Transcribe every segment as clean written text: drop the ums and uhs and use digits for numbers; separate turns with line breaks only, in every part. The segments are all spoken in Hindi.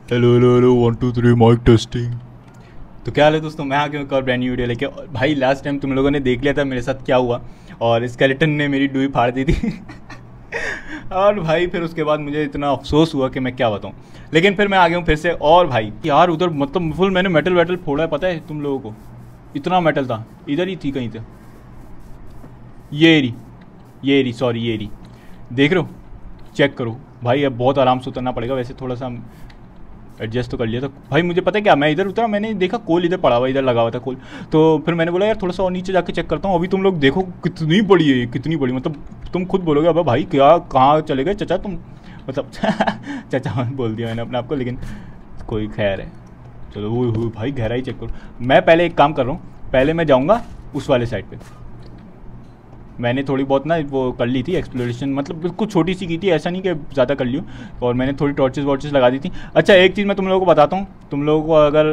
Hello hello hello 1 2 3 mike testing. तो क्या हाल है दोस्तों, मैं आ गया एक और ब्रांड न्यू वीडियो लेके। भाई लास्ट टाइम तुम लोगों ने देख लिया था मेरे साथ क्या हुआ, और स्केलेटन ने मेरी डुई फाड़ दी थी। और भाई फिर उसके बाद मुझे इतना अफसोस हुआ कि मैं क्या बताऊँ। लेकिन फिर मैं आ गया हूँ फिर से। और भाई यार उधर मतलब फुल मैंने मेटल वेटल फोड़ा है, पता है तुम लोगों को? इतना मेटल था, इधर ही थी कहीं पे। ये रही सॉरी, ये रही, देख रहे हो? चेक करो भाई, अब बहुत आराम से उतरना पड़ेगा। वैसे थोड़ा सा एडजस्ट तो कर लिया था भाई। मुझे पता है क्या, मैं इधर उतरा, मैंने देखा कोल इधर पड़ा हुआ, इधर लगा हुआ था कोल। तो फिर मैंने बोला यार थोड़ा सा और नीचे जाके चेक करता हूँ। अभी तुम लोग देखो कितनी बड़ी है, कितनी बड़ी, मतलब तुम खुद बोलोगे अब भाई क्या कहाँ चले गए चचा तुम, मतलब चचा बोल दिया मैंने अपने आप को, लेकिन कोई खैर है। चलो वो भाई गहराई चेक करो। मैं पहले एक काम कर रहा हूँ, पहले मैं जाऊँगा उस वाले साइड पर। मैंने थोड़ी बहुत ना वो कर ली थी एक्सप्लोरेशन, मतलब बिल्कुल छोटी सी की थी, ऐसा नहीं कि ज़्यादा कर ली हूँ। और मैंने थोड़ी टॉर्चेस वॉर्चेस लगा दी थी। अच्छा एक चीज़ मैं तुम लोगों को बताता हूँ, तुम लोगों को अगर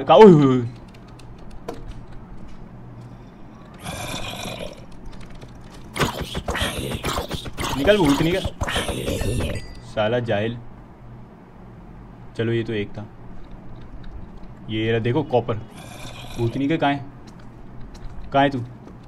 निकल भूत निकल, साला जाहिल। चलो ये तो एक था, ये रहा, देखो कॉपर। भूतनी के कहाँ है तू?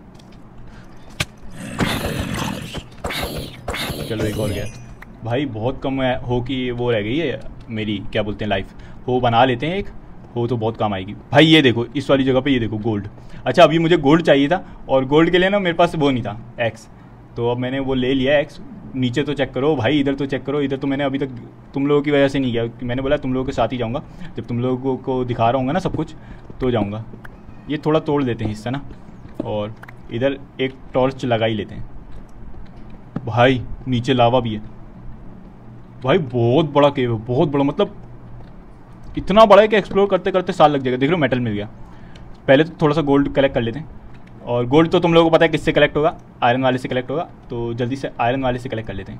चलो एक और गया भाई। बहुत कम हो कि वो रह गई है मेरी, क्या बोलते हैं, लाइफ। हो बना लेते हैं एक, हो तो बहुत काम आएगी भाई। ये देखो इस वाली जगह पे, ये देखो गोल्ड। अच्छा अभी मुझे गोल्ड चाहिए था, और गोल्ड के लिए ना मेरे पास वो नहीं था एक्स, तो अब मैंने वो ले लिया एक्स। नीचे तो चेक करो भाई, इधर तो चेक करो। इधर तो मैंने अभी तक तुम लोगों की वजह से नहीं गया, कि मैंने बोला तुम लोगों के साथ ही जाऊँगा। जब तुम लोगों को दिखा रहा हूँ ना सब कुछ तो जाऊँगा। ये थोड़ा तोड़ देते हैं हिस्सा ना, और इधर एक टॉर्च लगा ही लेते हैं। भाई नीचे लावा भी है भाई, बहुत बड़ा केव है, बहुत बड़ा, मतलब इतना बड़ा है कि एक्सप्लोर करते करते साल लग जाएगा। देख लो मेटल मिल गया। पहले तो थोड़ा सा गोल्ड कलेक्ट कर लेते हैं, और गोल्ड तो तुम लोगों को पता है किससे कलेक्ट होगा, आयरन वाले से कलेक्ट होगा। तो जल्दी से आयरन वाले से कलेक्ट कर लेते हैं।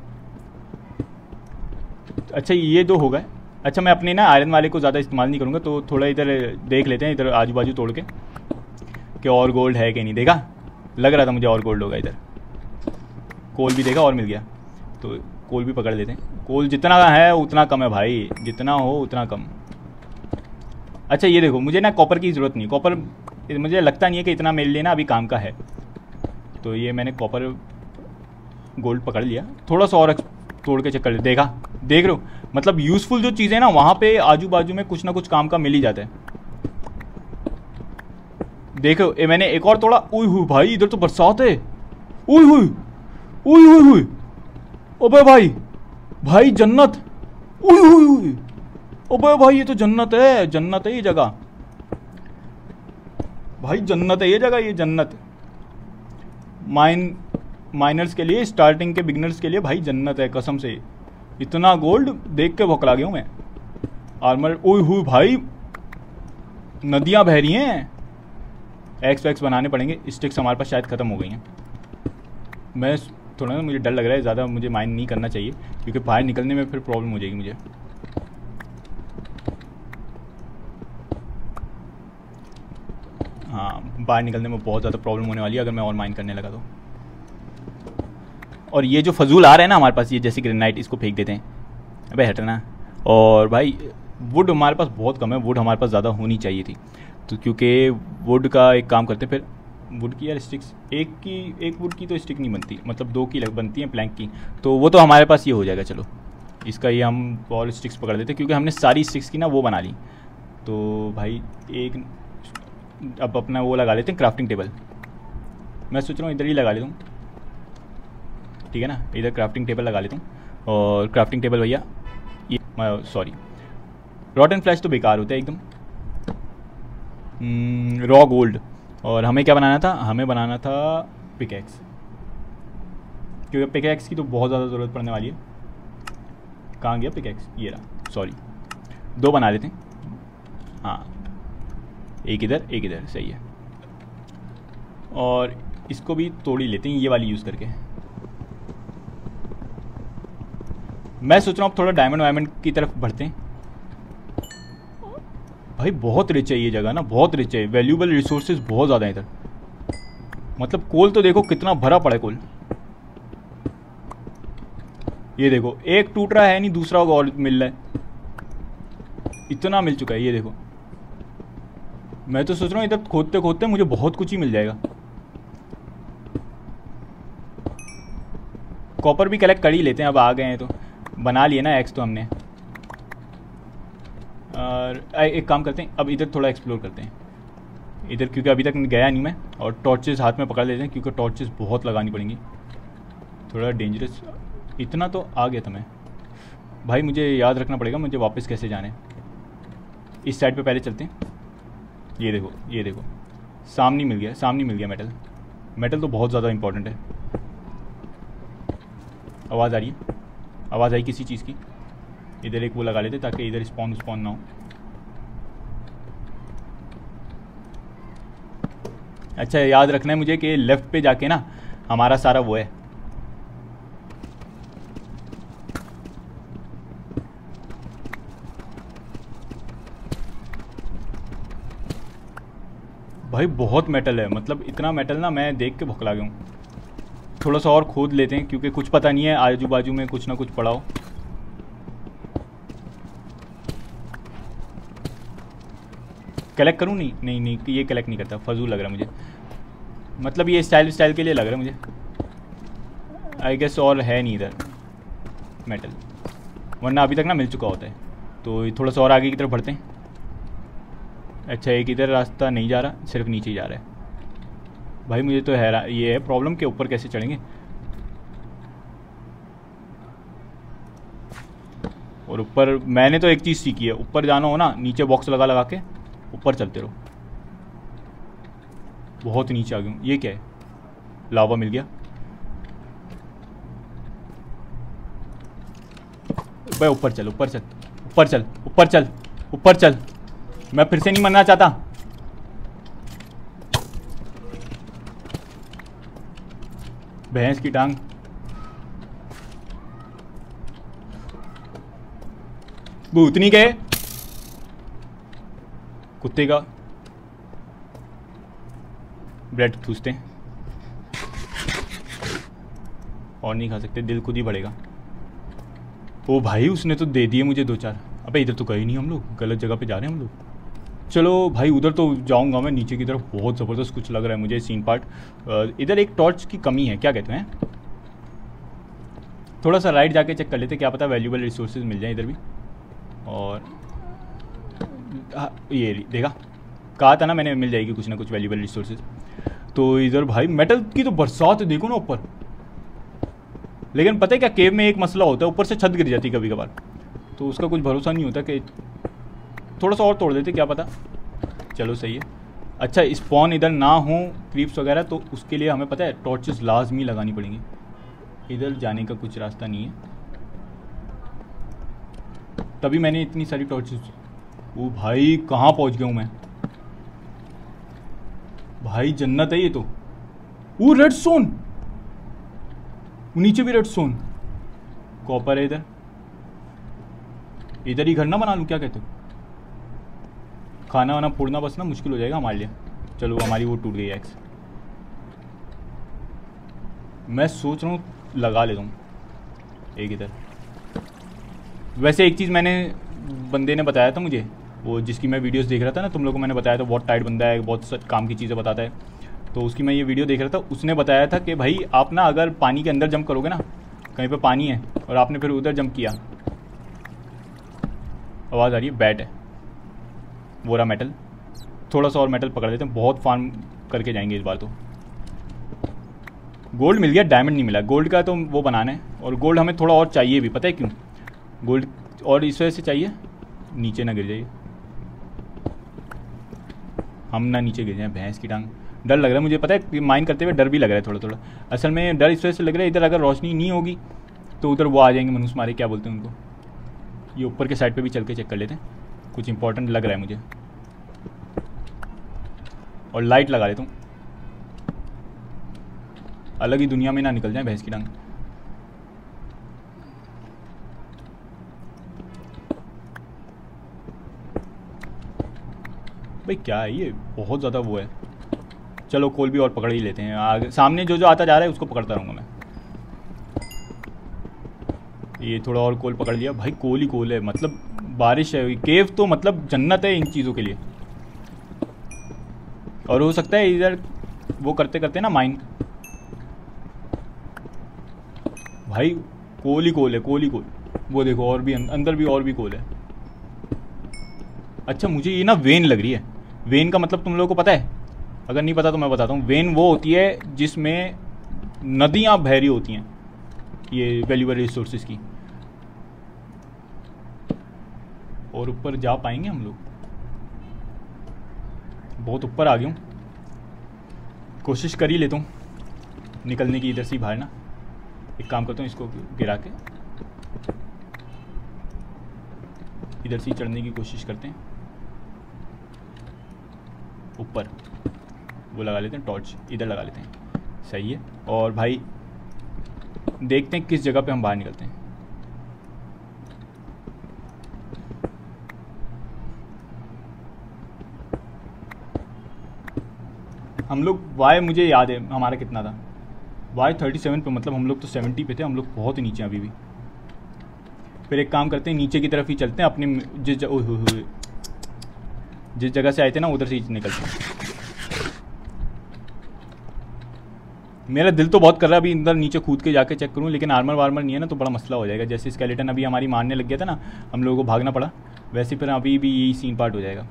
अच्छा ये दो हो गए। अच्छा मैं अपने ना आयरन वाले को ज़्यादा इस्तेमाल नहीं करूँगा, तो थोड़ा इधर देख लेते हैं, इधर आजू बाजू तोड़ के कि और गोल्ड है कि नहीं। देखा, लग रहा था मुझे और गोल्ड होगा। इधर कोल भी देखा और मिल गया, तो कोल भी पकड़ लेते हैं। कोल जितना है उतना कम है भाई, जितना हो उतना कम। अच्छा ये देखो, मुझे ना कॉपर की ज़रूरत नहीं, कॉपर मुझे लगता नहीं है कि इतना मेरे लिए ना अभी काम का है। तो ये मैंने कॉपर गोल्ड पकड़ लिया। थोड़ा सा और तोड़ के चेक कर ले। देखा, देख रहे हो, मतलब यूज़फुल जो चीज़ें ना वहाँ पे आजू बाजू में कुछ ना कुछ काम का मिल ही जाता है। देखो मैंने एक और तोड़ा। उई हुई भाई, इधर तो बरसात है। उई हुई उई हुई हुई, अबे भाई, भाई जन्नत। उई हुई हुई, अबे भाई ये तो जन्नत है, जन्नत है ये जगह भाई, जन्नत है ये जगह, ये जन्नत। माइनर्स के लिए, स्टार्टिंग के बिगनर्स के लिए भाई जन्नत है कसम से। इतना गोल्ड देख के भौकला गया हूँ मैं। आर्मर, ओए हुई भाई, नदियाँ बह रही हैं। एक्स वैक्स बनाने पड़ेंगे। स्टिक्स हमारे पास शायद ख़त्म हो गई हैं। मैं थोड़ा ना, मुझे डर लग रहा है, ज़्यादा मुझे माइन नहीं करना चाहिए, क्योंकि बाहर निकलने में फिर प्रॉब्लम हो जाएगी मुझे। हाँ, बाहर निकलने में बहुत ज़्यादा प्रॉब्लम होने वाली है अगर मैं और माइन करने लगा तो। और ये जो फजूल आ रहा है ना हमारे पास, ये जैसे ग्रेनाइट, इसको फेंक देते हैं। अबे हटना। और भाई वुड हमारे पास बहुत कम है, वुड हमारे पास ज़्यादा होनी चाहिए थी। तो क्योंकि वुड का एक काम करते हैं फिर, वुड की यार स्टिक्स, एक वुड की तो स्टिक नहीं बनती, मतलब 2 की बनती हैं प्लैंक की। तो वो तो हमारे पास ये हो जाएगा। चलो इसका ये हम और स्टिक्स पकड़ देते हैं, क्योंकि हमने सारी स्टिक्स की ना वो बना ली। तो भाई एक अब अपना वो लगा लेते हैं, क्राफ्टिंग टेबल। मैं सोच रहा हूँ इधर ही लगा लेता हूँ, ठीक है ना, इधर क्राफ्टिंग टेबल लगा लेता हूँ। और क्राफ्टिंग टेबल भैया, ये सॉरी, रॉटन फ्लैश तो बेकार होता है एकदम। Raw gold. और हमें क्या बनाना था, हमें बनाना था पिकैक्स, क्योंकि पिकैक्स की तो बहुत ज़्यादा ज़रूरत पड़ने वाली है। कहाँ गया पिकैक्स, ये रहा, सॉरी। 2 बना लेते हैं, हाँ, एक इधर, सही है। और इसको भी तोड़ ही लेते हैं, ये वाली यूज़ करके। मैं सोच रहा हूँ अब थोड़ा डायमंड वायमंड की तरफ बढ़ते हैं। भाई बहुत रिच है ये जगह ना, बहुत रिच है, वैल्यूएबल रिसोर्सेज बहुत ज़्यादा है इधर। मतलब कोल तो देखो कितना भरा पड़ा है कोल। ये देखो एक टूट रहा है नहीं, दूसरा और मिल रहा है। इतना मिल चुका है, ये देखो। मैं तो सोच रहा हूँ इधर खोदते खोदते मुझे बहुत कुछ ही मिल जाएगा। कॉपर भी कलेक्ट कर ही लेते हैं, अब आ गए हैं तो। बना लिए ना एक्स तो हमने। और एक काम करते हैं, अब इधर थोड़ा एक्सप्लोर करते हैं इधर, क्योंकि अभी तक गया नहीं मैं। और टॉर्चेस हाथ में पकड़ लेते हैं, क्योंकि टॉर्चेस बहुत लगानी पड़ेंगी, थोड़ा डेंजरस। इतना तो आ गया था मैं भाई, मुझे याद रखना पड़ेगा मुझे वापस कैसे जाना है। इस साइड पे पहले चलते हैं। ये देखो, ये देखो, सामने मिल गया, सामने मिल गया मेटल। मेटल तो बहुत ज़्यादा इंपॉर्टेंट है। आवाज़ आ रही है, आवाज़ आई किसी चीज़ की। इधर एक वो लगा लेते ताकि इधर स्पॉन ना हो। अच्छा, याद रखना है मुझे कि लेफ़्ट पे जाके ना हमारा सारा वो है। भाई बहुत मेटल है, मतलब इतना मेटल ना मैं देख के भुखला गया हूँ। थोड़ा सा और खोद लेते हैं, क्योंकि कुछ पता नहीं है आजू बाजू में कुछ ना कुछ पड़ा हो। कलेक्ट करूँ? नहीं नहीं नहीं, ये कलेक्ट नहीं करता, फजूल लग रहा है मुझे। मतलब ये स्टाइल के लिए लग रहा है मुझे, आई गेस। और है नहीं इधर मेटल, वरना अभी तक ना मिल चुका होता है। तो थोड़ा सा और आगे की तरफ बढ़ते हैं। अच्छा, एक इधर रास्ता नहीं जा रहा, सिर्फ नीचे ही जा रहा है। भाई मुझे तो ये है प्रॉब्लम के ऊपर कैसे चढ़ेंगे। और ऊपर मैंने तो एक चीज़ सीखी है, ऊपर जाना हो ना, नीचे बॉक्स लगा लगा के ऊपर चलते रहो। बहुत नीचे आ गया हूँ। ये क्या है? लावा मिल गया भाई। ऊपर चल, ऊपर चल, ऊपर चल, ऊपर चल, ऊपर चल। मैं फिर से नहीं मरना चाहता। भैंस की टांग। भूतनी के कुत्ते का ब्रेड ठूसते हैं और नहीं खा सकते, दिल खुद ही बढ़ेगा। ओ भाई, उसने तो दे दिए मुझे 2-4। अबे इधर तो गए नहीं हम लोग, गलत जगह पे जा रहे हैं हम लोग। चलो भाई, उधर तो जाऊंगा मैं, नीचे की तरफ बहुत ज़बरदस्त कुछ लग रहा है मुझे सीन पार्ट। इधर एक टॉर्च की कमी है, क्या कहते हैं? थोड़ा सा राइट जाके चेक कर लेते, क्या पता वैल्यूबल रिसोर्सेज मिल जाए इधर भी। और ये देखा, कहा था ना मैंने, मिल जाएगी कुछ ना कुछ वैल्यूबल रिसोर्सेज। तो इधर भाई मेटल की तो बरसात है, देखो ना ऊपर। लेकिन पता है क्या, केव में एक मसला होता है, ऊपर से छत गिर जाती है कभी कभार, तो उसका कुछ भरोसा नहीं होता। कि थोड़ा सा और तोड़ देते, क्या पता। चलो सही है। अच्छा, स्पॉन इधर ना हो क्रीप्स वगैरह, तो उसके लिए हमें पता है टॉर्चेस लाजमी लगानी पड़ेंगी। इधर जाने का कुछ रास्ता नहीं है, तभी मैंने इतनी सारी टॉर्चेस। ओ भाई, कहाँ पहुँच गया हूँ मैं भाई, जन्नत है ये तो। वो रेड स्टोन, नीचे भी रेड स्टोन, कॉपर है इधर। इधर ही घर ना बना लूँ, क्या कहते हो? खाना वाना फोड़ना बस ना मुश्किल हो जाएगा हमारे लिए। चलो, हमारी वो टूट गई एक्स। मैं सोच रहा हूँ लगा लेता हूँ एक इधर। वैसे एक चीज़ मैंने, बंदे ने बताया था मुझे, वो जिसकी मैं वीडियोस देख रहा था ना, तुम लोगों को मैंने बताया था बहुत टाइट बंदा है, बहुत काम की चीज़ें बताता है। तो उसकी मैं ये वीडियो देख रहा था, उसने बताया था कि भाई आप ना अगर पानी के अंदर जंप करोगे ना, कहीं पे पानी है और आपने फिर उधर जंप किया। आवाज़ आ रही है, बैट है वो रहा मेटल। थोड़ा सा और मेटल पकड़ लेते हैं, बहुत फार्म करके जाएंगे इस बार तो। गोल्ड मिल गया, डायमंड नहीं मिला। गोल्ड का तो वो बनाना है, और गोल्ड हमें थोड़ा और चाहिए भी, पता है क्यों? गोल्ड और इस वजह से चाहिए, नीचे ना गिर जाइए, हम ना नीचे गिर जाए। भैंस की टांग, डर लग रहा है मुझे, पता है माइन करते हुए डर भी लग रहा है थोड़ा थोड़ा। असल में डर इस वजह से लग रहा है, इधर अगर रोशनी नहीं होगी तो उधर वो आ जाएंगे मनुष्य मारे, क्या बोलते हैं उनको। ये ऊपर के साइड पे भी चल के चेक कर लेते हैं, कुछ इंपॉर्टेंट लग रहा है मुझे। और लाइट लगा लेता हूँ, अलग ही दुनिया में ना निकल जाए भैंस की टांग। भाई क्या है ये, बहुत ज़्यादा वो है। चलो कोल भी और पकड़ ही लेते हैं, आगे सामने जो जो आता जा रहा है उसको पकड़ता रहूँगा मैं। ये थोड़ा और कोल पकड़ लिया भाई, कोल ही कोल है, मतलब बारिश है, केव तो मतलब जन्नत है इन चीज़ों के लिए। और हो सकता है इधर वो करते करते ना माइन, भाई कोल ही कोल है, कोल ही कोल। वो देखो और भी अंदर भी और भी कोल है। अच्छा मुझे ये ना वेन लग रही है। वेन का मतलब तुम लोगों को पता है? अगर नहीं पता तो मैं बताता हूँ। वेन वो होती है जिसमें नदियाँ बह रही होती हैं ये वैल्यूएबल रिसोर्सेज की। और ऊपर जा पाएंगे हम लोग? बहुत ऊपर आ गया हूँ, कोशिश कर ही लेता हूँ निकलने की इधर से ही बाहर ना। एक काम करता हूँ, इसको गिरा के इधर से ही चढ़ने की कोशिश करते हैं ऊपर। वो लगा लेते हैं टॉर्च, इधर लगा लेते हैं, सही है। और भाई देखते हैं किस जगह पे हम बाहर निकलते हैं। हम लोग वाई, मुझे याद है हमारा कितना था, वाई 37 पे, मतलब हम लोग तो 70 पे थे। हम लोग बहुत ही नीचे अभी भी। फिर एक काम करते हैं, नीचे की तरफ ही चलते हैं अपने जिस जगह से आए थे ना उधर से ही निकलते हैं। मेरा दिल तो बहुत कर रहा है अभी अंदर नीचे कूद के जाके चेक करूं, लेकिन आर्मर वार्मर नहीं है ना तो बड़ा मसला हो जाएगा। जैसे स्केलेटन अभी हमारी मारने लग गया था ना, हम लोगों को भागना पड़ा, वैसे फिर अभी भी यही सीन पार्ट हो जाएगा।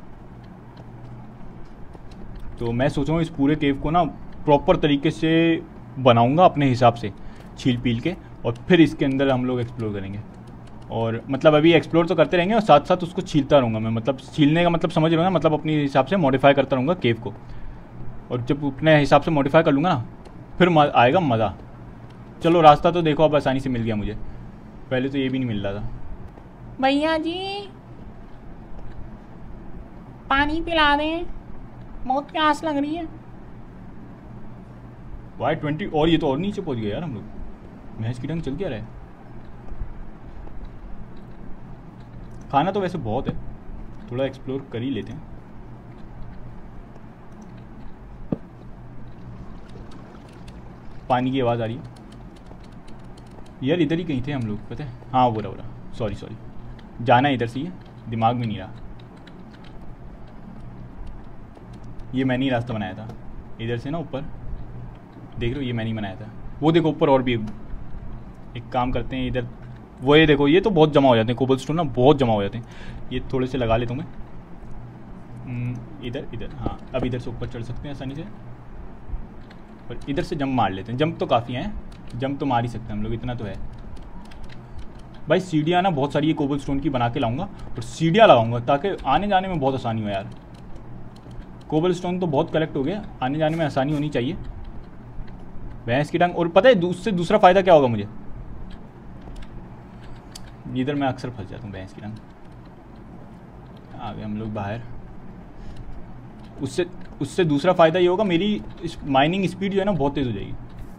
तो मैं सोच रहा हूँ इस पूरे केव को ना प्रॉपर तरीके से बनाऊँगा अपने हिसाब से, छील पील के, और फिर इसके अंदर हम लोग एक्सप्लोर करेंगे। और मतलब अभी एक्सप्लोर तो करते रहेंगे और साथ साथ उसको छीलता रहूँगा मैं। मतलब छीलने का मतलब समझ रहा हूँ ना, मतलब अपने हिसाब से मॉडिफाई करता रहूँगा केव को। और जब अपने हिसाब से मॉडिफाई कर लूँगा ना फिर आएगा मज़ा। चलो रास्ता तो देखो अब आसानी से मिल गया मुझे, पहले तो ये भी नहीं मिल रहा था।
भैया जी पानी पिला दें, बहुत प्यास लग रही है।
वाई 20, और ये तो और नीचे पहुँच गया यार हम लोग। भैंस की डंग चल क्या रहा है? खाना तो वैसे बहुत है, थोड़ा एक्सप्लोर कर ही लेते हैं। पानी की आवाज़ आ रही है यार, इधर ही कहीं थे हम लोग, पता है? हाँ वो रहा, सॉरी जाना इधर से ही है, दिमाग में नहीं रहा। ये मैंने ही रास्ता बनाया था इधर से ना ऊपर, देख रहे हो? ये मैंने ही बनाया था। वो देखो ऊपर और भी एक काम करते हैं इधर, वो ये देखो, ये तो बहुत जमा हो जाते हैं कोबल स्टोन ना, बहुत जमा हो जाते हैं। ये थोड़े से लगा लेता हूँ मैं इधर। हाँ अब इधर से ऊपर चढ़ सकते हैं आसानी से, और इधर से जंप मार लेते हैं। जंप तो काफ़ी हैं, जंप तो मार ही सकते हैं हम लोग, इतना तो है। भाई सीढ़ियाँ ना बहुत सारी ये कोबल स्टोन की बना के लाऊंगा और सीढ़ियाँ लगाऊंगा ताकि आने जाने में बहुत आसानी हो यार। कोबल स्टोन तो बहुत कलेक्ट हो गया, आने जाने में आसानी होनी चाहिए। भैंस की डंग, और पता है उससे दूसरा फ़ायदा क्या होगा मुझे? इधर मैं अक्सर फंस जाता हूँ। भैंस की डंग आ गए हम लोग बाहर। उससे दूसरा फ़ायदा ये होगा, मेरी माइनिंग स्पीड जो है ना बहुत तेज़ हो जाएगी।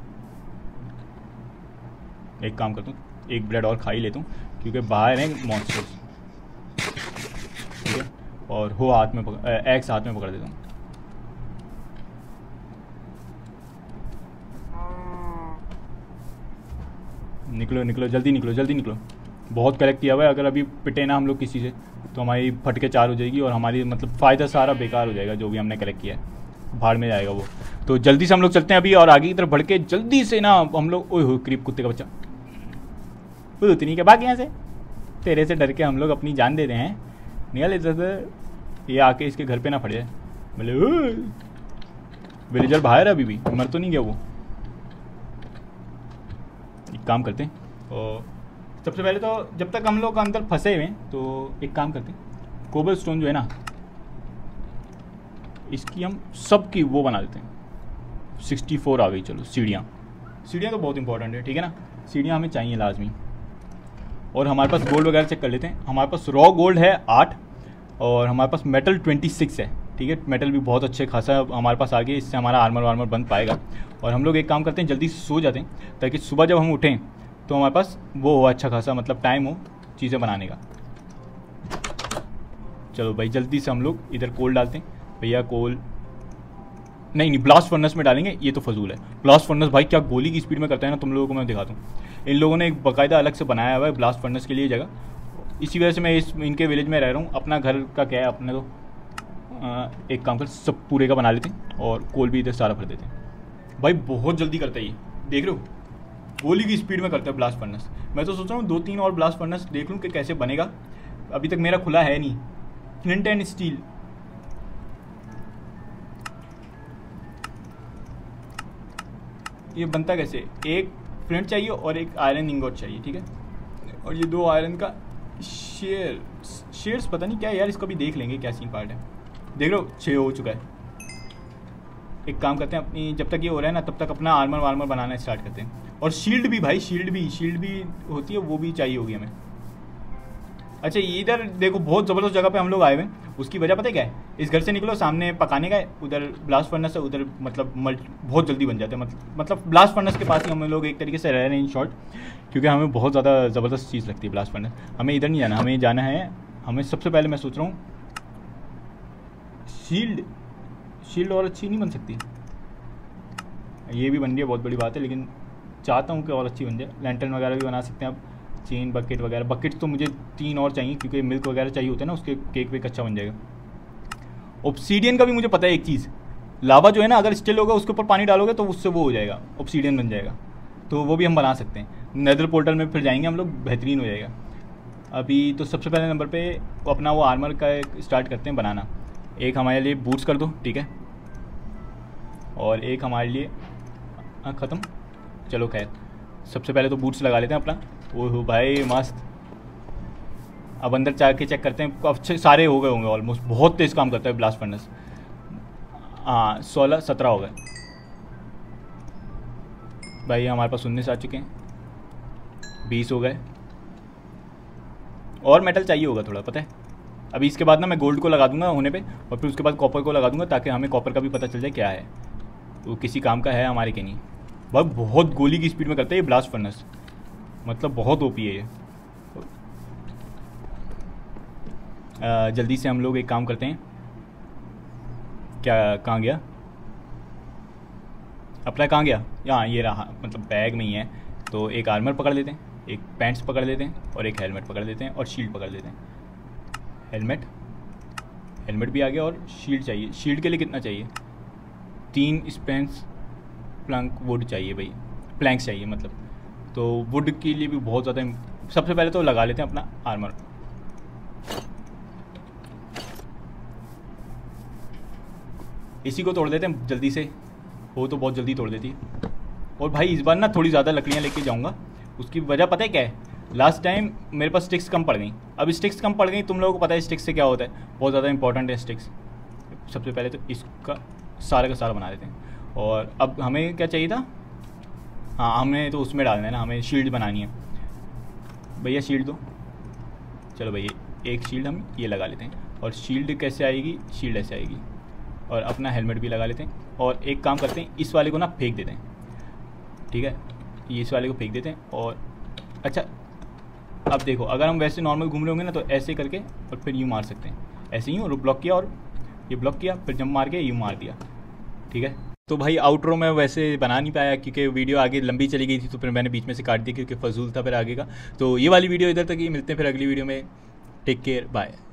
एक काम करता हूँ, एक ब्रेड और खा ही लेता हूँ क्योंकि बाहर हैं मॉन्स्टर्स, ठीक है? और हो हाथ में एक्स हाथ में पकड़ देता हूँ। निकलो जल्दी निकलो। बहुत कलेक्ट किया हुआ है, अगर अभी पिटे ना हम लोग किसी से तो हमारी फट के 4 हो जाएगी और हमारी मतलब फ़ायदा सारा बेकार हो जाएगा, जो भी हमने कलेक्ट किया है भाड़ में जाएगा वो। तो जल्दी से हम लोग चलते हैं अभी, और आगे की तरफ बढ़ के जल्दी से ना हम लोग, ओए हो क्रीप कुत्ते का बच्चा, वो उतनी के भाग यहाँ से, तेरे से डर के हम लोग अपनी जान दे रहे हैं। निकल इधर से, ये आके इसके घर पे ना फट जाए। बोले विलेजर बाहर है अभी भी, मर तो नहीं गया वो। एक काम करते हैं, और सबसे पहले तो जब तक हम लोग अंदर फंसे हुए हैं तो एक काम करते हैं, कोबल स्टोन जो है ना इसकी हम सब की वो बना देते हैं। 64 आ गई। चलो सीढ़ियाँ तो बहुत इंपॉर्टेंट है, ठीक है ना? सीढ़ियाँ हमें चाहिए लाजमी। और हमारे पास गोल्ड वगैरह चेक कर लेते हैं। हमारे पास रॉ गोल्ड है 8 और हमारे पास मेटल 26 है, ठीक है? मेटल भी बहुत अच्छे खासा हमारे पास आ गया, इससे हमारा आर्मर वार्मर बन पाएगा। और हम लोग एक काम करते हैं, जल्दी से सो जाते हैं ताकि सुबह जब हम उठें तो हमारे पास वो हो अच्छा खासा, मतलब टाइम हो चीज़ें बनाने का। चलो भाई जल्दी से हम लोग इधर कोल डालते हैं। भैया कोल नहीं, ब्लास्ट फर्नेस में डालेंगे, ये तो फजूल है। ब्लास्ट फर्नेस भाई क्या गोली की स्पीड में करता है ना, तुम लोगों को मैं दिखाता हूँ। इन लोगों ने एक बाकायदा अलग से बनाया हुआ है ब्लास्ट फर्नेस के लिए जगह, इसी वजह से मैं इनके विलेज में रह रहा हूँ। अपना घर का क्या है, अपने तो एक काम कर सब पूरे का बना लेते हैं और कोल भी इधर सारा भर देते हैं। भाई बहुत जल्दी करता है ये, देख रहे हो गोली की स्पीड में करता है ब्लास्ट फर्नेस। मैं तो सोच रहा हूँ 2-3 और ब्लास्ट फर्नेस देख लूँ कि कैसे बनेगा। अभी तक मेरा खुला है नहीं। फ्लिंट एंड स्टील, ये बनता कैसे? एक फ्लिंट चाहिए और एक आयरन इंगोट चाहिए, ठीक है। और ये 2 आयरन का शेयर्स पता नहीं क्या है यार, इसको भी देख लेंगे क्या सीन पार्ट है। देख लो 6 हो चुका है। एक काम करते हैं, अपनी जब तक ये हो रहा है ना तब तक अपना आर्मर वार्मर बनाना स्टार्ट करते हैं। और शील्ड भी भाई, शील्ड भी होती है, वो भी चाहिए होगी हमें। अच्छा इधर देखो बहुत ज़बरदस्त जगह पे हम लोग आए हुए हैं। उसकी वजह पता है क्या है? इस घर से निकलो, सामने पकाने का है, उधर ब्लास्ट फर्नेस है, उधर मतलब बहुत जल्दी बन जाते हैं। मतलब ब्लास्ट फर्नेस के पास ही हम लोग एक तरीके से रह रहे हैं इन शॉर्ट, क्योंकि हमें बहुत ज़्यादा ज़बरदस्त चीज़ लगती है ब्लास्ट फर्नेस। हमें इधर नहीं जाना, हमें जाना है, हमें सबसे पहले मैं सोच रहा हूँ शील्ड और अच्छी नहीं बन सकती? ये भी बन रही है, बहुत बड़ी बात है, लेकिन चाहता हूँ कि और अच्छी बन जाए। लैंटर्न वगैरह भी बना सकते हैं आप, चेन बकेट वगैरह। बकेट तो मुझे 3 और चाहिए, क्योंकि मिल्क वगैरह चाहिए होता है ना, उसके केक वेक अच्छा बन जाएगा। ऑब्सीडियन का भी मुझे पता है एक चीज़, लावा जो है ना अगर स्टिल होगा उसके ऊपर पानी डालोगे तो उससे वो हो जाएगा, ऑब्सीडियन बन जाएगा। तो वो भी हम बना सकते हैं। नेदर पोर्टल में फिर जाएंगे हम लोग, बेहतरीन हो जाएगा। अभी तो सबसे पहले नंबर पे अपना वो आर्मर का स्टार्ट करते हैं बनाना। एक हमारे लिए बूट्स कर दो, ठीक है, और एक हमारे लिए ख़त्म। चलो खैर सबसे पहले तो बूट्स लगा लेते हैं अपना। ओह भाई मस्त। अब अंदर जाके चेक करते हैं, अब सारे हो गए होंगे ऑलमोस्ट। बहुत तेज़ काम करता है ब्लास्ट फर्नेस। हाँ 16-17 हो गए भाई, हमारे पास 19 आ चुके हैं। 20 हो गए। और मेटल चाहिए होगा थोड़ा, पता है। अभी इसके बाद ना मैं गोल्ड को लगा दूंगा होने पे, और फिर उसके बाद कॉपर को लगा दूंगा, ताकि हमें कॉपर का भी पता चल जाए क्या है, वो किसी काम का है हमारे के नहीं। बहुत गोली की स्पीड में करता है ये ब्लास्ट फर्नेस, मतलब बहुत ओपी है ये। जल्दी से हम लोग एक काम करते हैं। क्या कहाँ गया अपना, कहाँ गया? यहाँ ये रहा, मतलब बैग में ही है। तो एक आर्मर पकड़ लेते हैं, एक पैंट्स पकड़ लेते हैं, और एक हेलमेट पकड़ लेते हैं, और शील्ड पकड़ लेते हैं। हेलमेट भी आ गया, और शील्ड चाहिए। शील्ड के लिए कितना चाहिए? 3 स्पेंस प्लंक वुड चाहिए भाई, प्लैंक्स चाहिए मतलब। तो वुड के लिए भी बहुत ज़्यादा। सबसे पहले तो लगा लेते हैं अपना आर्मर। इसी को तोड़ देते हैं जल्दी से, वो तो बहुत जल्दी तोड़ देती है। और भाई इस बार ना थोड़ी ज़्यादा लकड़ियाँ लेके जाऊँगा। उसकी वजह पता है क्या है? लास्ट टाइम मेरे पास स्टिक्स कम पड़ गई। अब स्टिक्स कम पड़ गई, तुम लोगों को पता है स्टिक्स से क्या होता है, बहुत ज़्यादा इंपॉर्टेंट है स्टिक्स। सबसे पहले तो इसका सारा का सारा बना देते हैं। और अब हमें क्या चाहिए था? हाँ हमें तो उसमें डालना है ना, हमें शील्ड बनानी है। भैया शील्ड दो। चलो भैया एक शील्ड हम ये लगा लेते हैं। और शील्ड कैसे आएगी? शील्ड ऐसे आएगी। और अपना हेलमेट भी लगा लेते हैं। और एक काम करते हैं, इस वाले को ना फेंक देते हैं, ठीक है, ये इस वाले को फेंक देते हैं। और अच्छा अब देखो, अगर हम वैसे नॉर्मल घूम रहे होंगे ना तो ऐसे करके और फिर यूँ मार सकते हैं, ऐसे ही ब्लॉक किया और ये ब्लॉक किया, फिर जंप मार के यूँ मार दिया, ठीक है। तो भाई आउटरो में वैसे बना नहीं पाया क्योंकि वीडियो आगे लंबी चली गई थी, तो फिर मैंने बीच में से काट दी क्योंकि फजूल था फिर आगे का। तो ये वाली वीडियो इधर तक ही, मिलते हैं फिर अगली वीडियो में। Take care, bye.